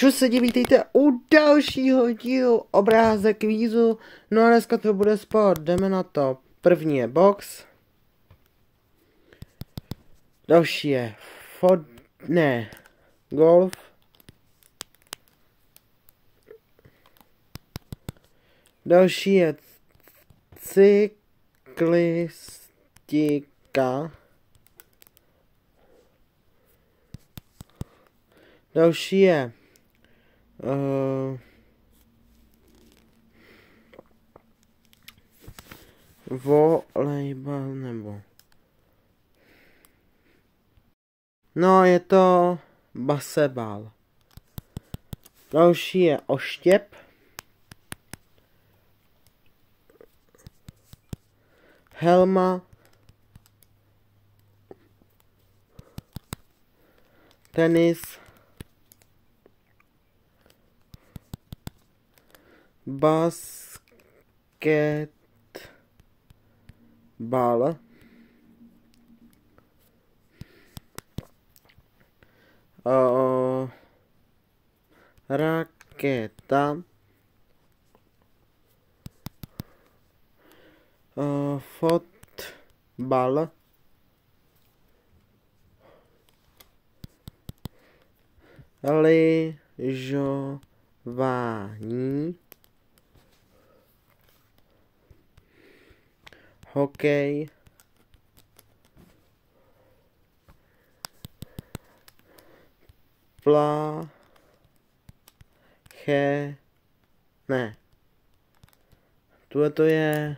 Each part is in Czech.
Čus se vítejte u dalšího dílu Obrázek kvízu. No a dneska to bude sport, jdeme na to. První je box. Další je golf. Další je cyklistika. Další je volejbal nebo... No, je to baseball. Další je oštěp. Helma. Tenis. Basketball. Raketa. Fotbal. Lyžování. Hokej. Tuhle to je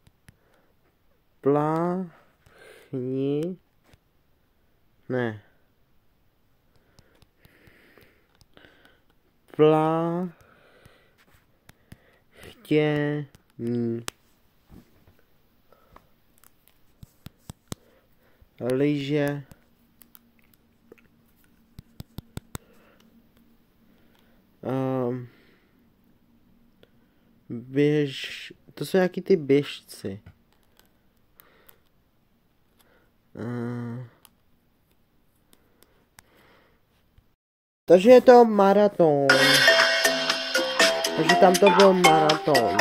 plachtění. Lyže. To jsou nějaký ty běžci. Takže je to maraton. Takže tam to byl maraton.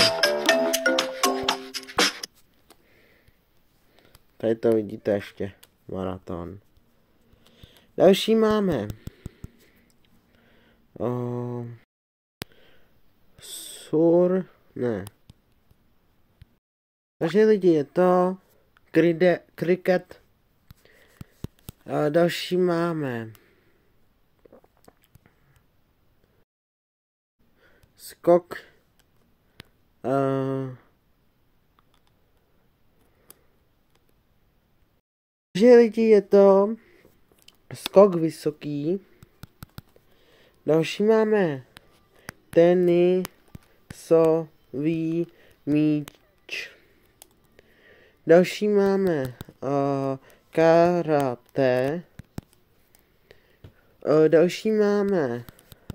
Tady to vidíte ještě. Maraton. Další máme. Takže lidi, je to kriket. Další máme skok. Takže lidi, je to skok vysoký. Další máme tenisový míč. Další máme karate. Další máme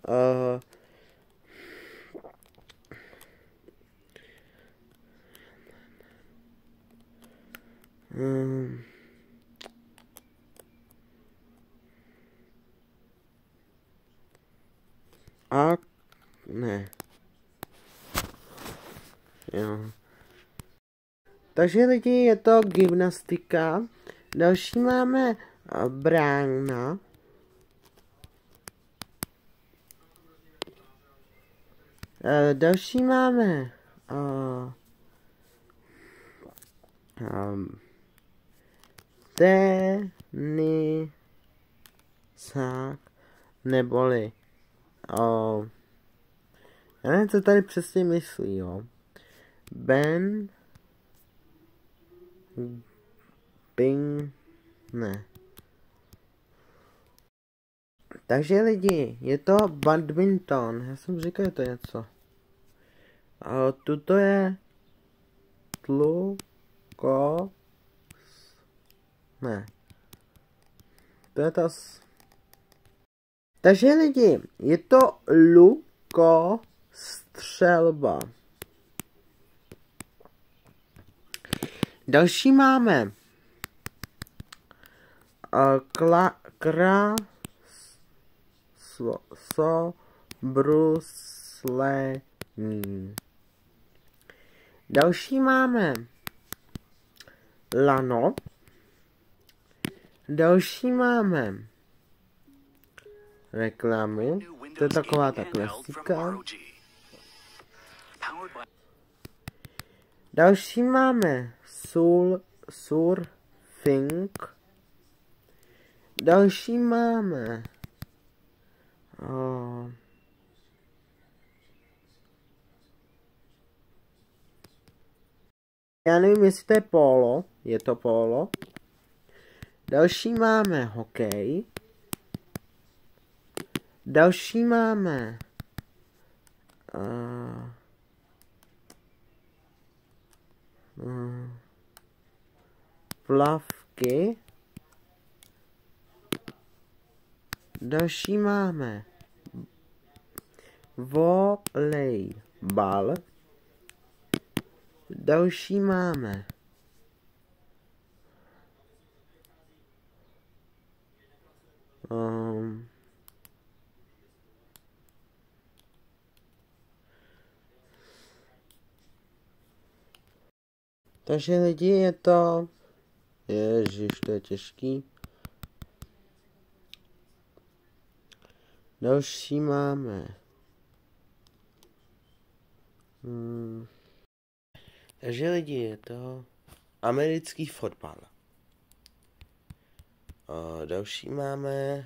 Jo. Takže lidi, je to gymnastika. Další máme brána. Další máme tenisák, neboli já nevím, co tady přesně myslí, jo. Takže lidi, je to badminton. Já jsem říkal, je to něco. Tuto je to je to. Takže lidi, je to lukostřelba. Další máme bruslení. Další máme lano. Další máme reklamy. To je taková ta klasika. Další máme surfing. Další máme já nevím, jestli to je polo. Je to polo. Další máme hokej. Další máme plavky. Další máme volejbal. Další máme takže lidi, je to ježiš, to je těžký. Další máme takže lidi, je to americký fotbal. Další máme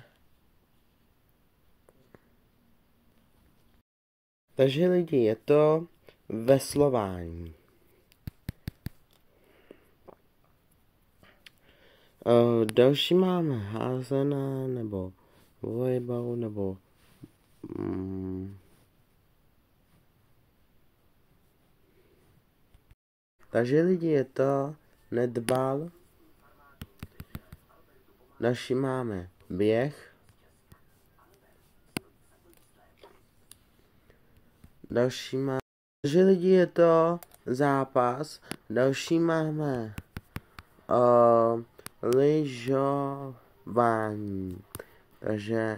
takže lidi, je to veslování. Další máme házená, nebo volejbal, nebo takže lidi, je to netbal. Další máme běh. Další máme, takže lidi, je to zápas. Další máme lyžování. Takže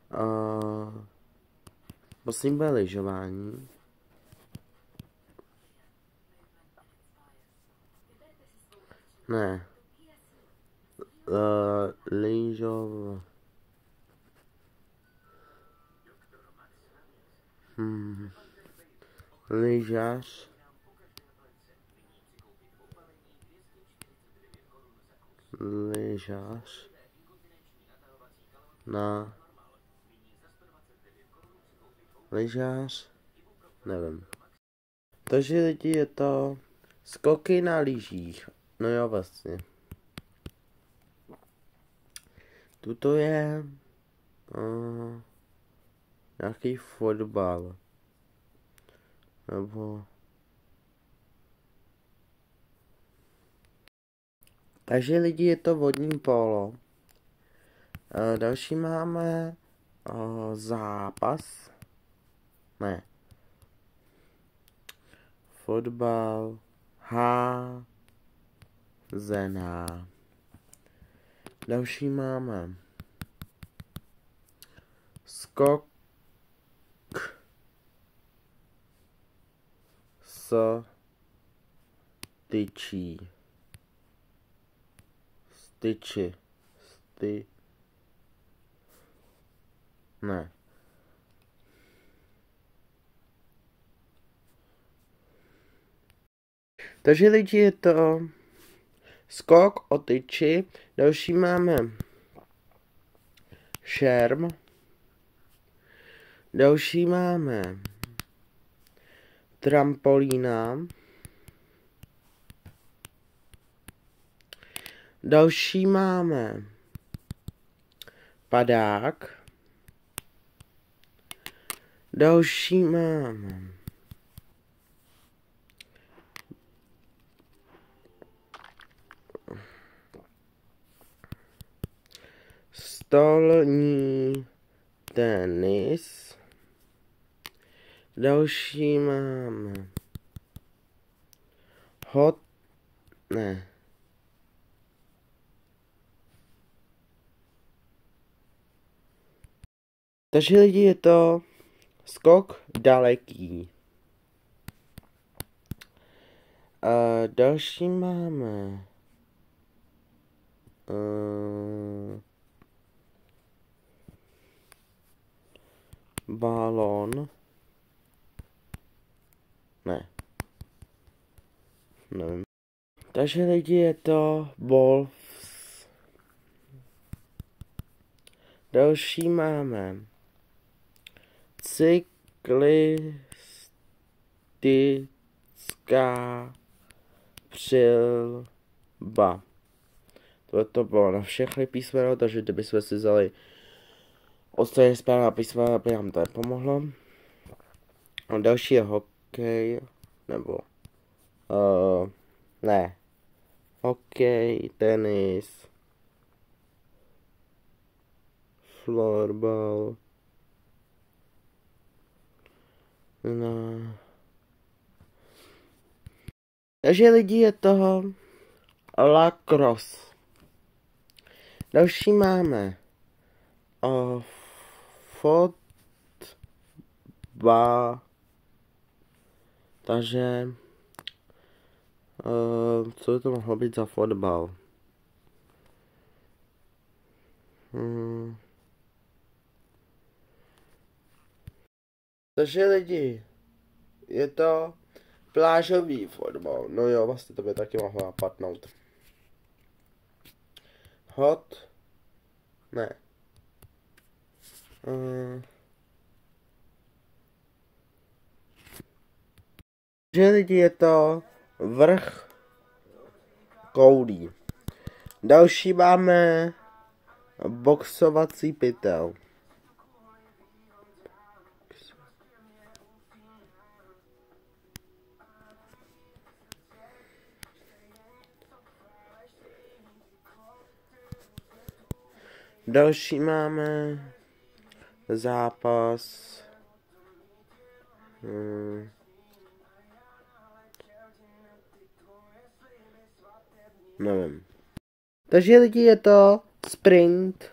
musím být lyžování. Ne. Lyžař. Lyžař. Na. Lyžař. Nevím. Takže lidi, je to skoky na lyžích. No jo, vlastně. Tuto je nějaký fotbal. Nebo takže lidi, je to vodní polo. Další máme zápas. Ne. Fotbal. Házená. Další máme skok s tyčí. Styči. Ne. Takže lidi, je to skok o tyči. Další máme šerm. Další máme trampolína. Další máme padák. Další máme stolní tenis. Další máme ne. Takže lidi, je to Skok daleký. Další máme balón. Ne. Nevím. Takže lidi, je to Wolves. Další máme cyklistická přilba. To bylo na všechny písmena, takže kdybychom si vzali ostatní správná písmena, by nám to nepomohlo. A další je hokej, nebo ne. Hokej, tenis, florbal, no. Takže lidi, je toho lacrosse. Další máme fotbal. Takže co by to mohlo být za fotbal? Takže lidi, je to plážový fotbal. No jo, vlastně to by taky mohlo napadnout. Hot? Ne. Takže lidi, je to vrch koulí. Další máme boxovací pytel. Další máme zápas. Nevím. Takže lidi, je to sprint.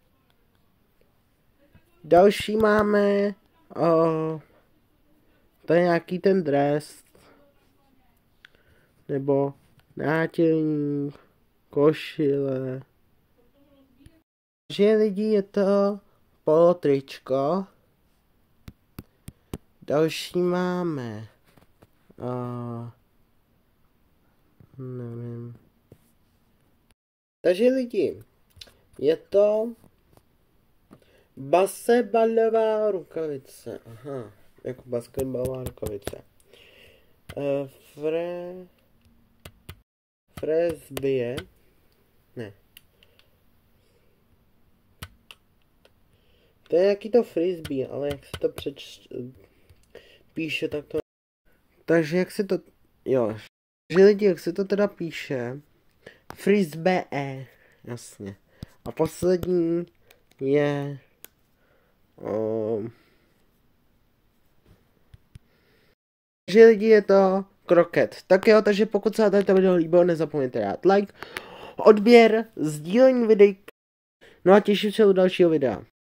Další máme to je nějaký ten dres. Nebo nátělník, košile. Takže lidi, je to polotričko. Další máme nevím. Takže lidi, je to basketbalová rukavice. Aha, jako basketbalová rukavice. Frisbee. Ne. To je jaký to frisbee, ale jak se to píše, tak to... Takže jak se to... Jo. Takže lidi, jak se to teda píše? Frisbee. Jasně. A poslední je... Takže lidi, je to kroket. Tak jo, takže pokud se vám to video líbilo, nezapomeňte dát like, odběr, sdílení videa. No a těším se u dalšího videa.